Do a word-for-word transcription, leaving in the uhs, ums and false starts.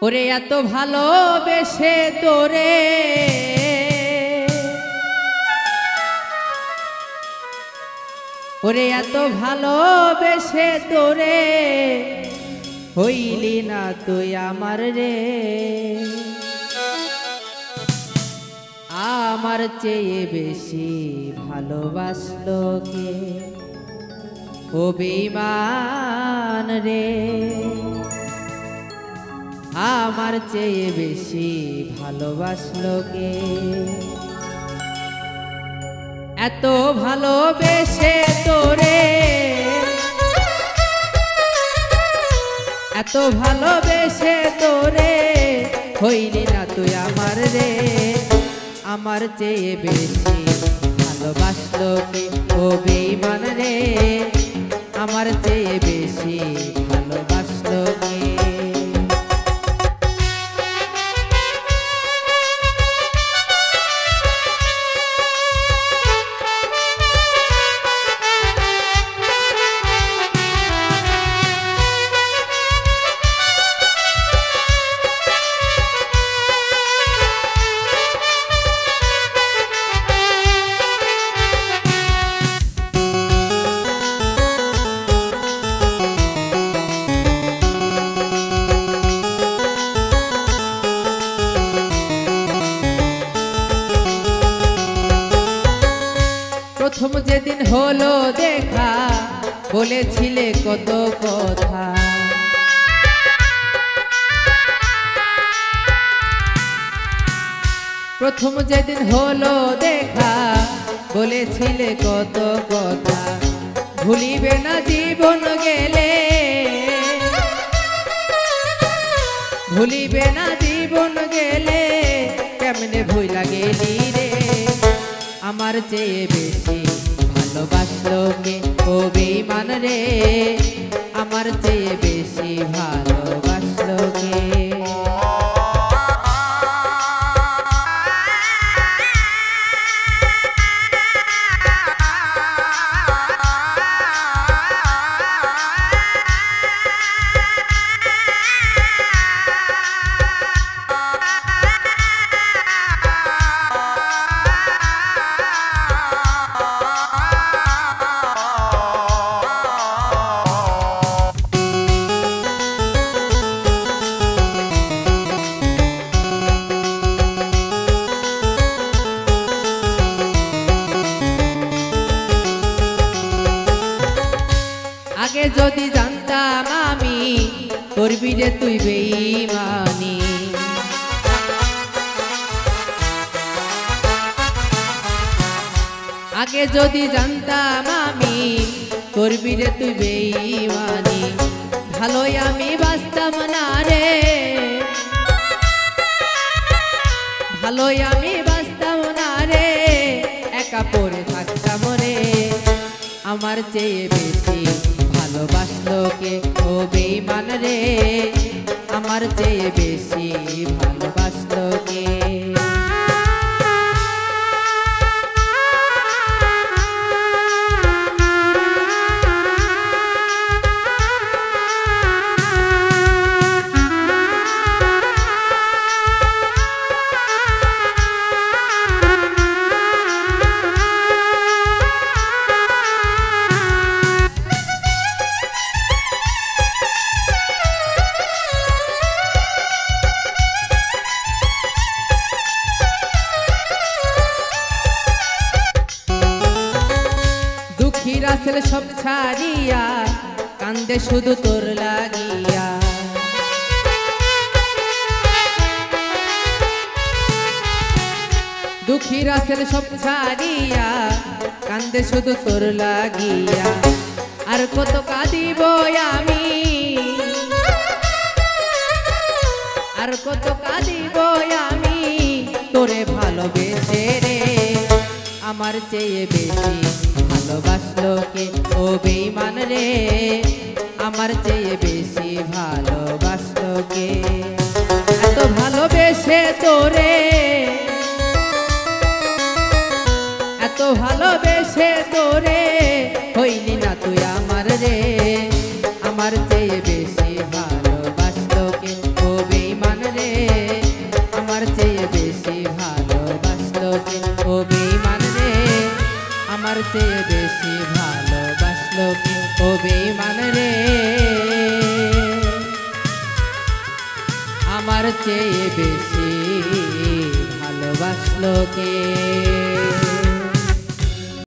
ওরে এত ভালোবেসে তোরে ওরে এত ভালোবেসে তোরে হইলি না তুই আমার রে আমার চেয়ে বেশি ভালোবাসলো কে ও বেঈমান রে আমার চেয়ে বেশি ভালোবাসলো কে এত ভালোবেসে তোরে এত ভালোবেসে তোরে হইলি না তুই আমার রে আমার চেয়ে বেশি ভালোবাসলো কে ও বেঈমান রে আমার চেয়ে বেশি ভালোবাসলো কে প্রথম যেদিন হলো দেখা বলেছিলে কত কথা প্রথম যেদিন হলো দেখা বলেছিলে কত কথা ভুলিবে না জীবন গেলে ভুলিবে না জীবন গেলে কেমনে ভুইলা গেলি রে আমার চেয়ে বেশি ভালোবাসলো কে ও বেঈমান রে আমার চেয়ে বেশি ভালোবাসলো কে আগে যদি জানতাম আমি করবি রে তুই বেঈমানি আগে যদি জানতাম আমি করবি রে তুই বেঈমানি ভালোই আমি বাঁচতাম না রে ভালোই আমি বাঁচতাম না রে একা পড়ে থাকতাম রে আমার চেয়ে বেশি ভালোবাসলো কে ও বেঈমান রে আমার চেয়ে বেশি ভালোবাসলো কে দুঃখীরা ছেলে সব ছাড়িয়া কান্দে শুধু তোর লাগিয়া দুঃখীরা ছেলে সব ছাড়িয়া কান্দে শুধু তোর লাগিয়া আর কত কাঁদিব আমি আর কত কাঁদিব আমি তোরে ভালোবেসে রে আমার চেয়ে বেশি ভালোবাসলো কে ও বেঈমান রে আমার চেয়ে বেশি ভালোবাসলো কে এত ভালোবেসে তোরে এত ভালোবেসে তোরে হইলি না তুই আমার রে আমার চেয়ে বেশি ভালোবাসলো কে ও বেঈমান চেয়ে বেশি ভালোবাসলো কে ও বেঈমান রে আমার চেয়ে বেশি ভালোবাসলো কে ও বেঈমান রে আমার চেয়ে বেশি ভালোবাসলো কে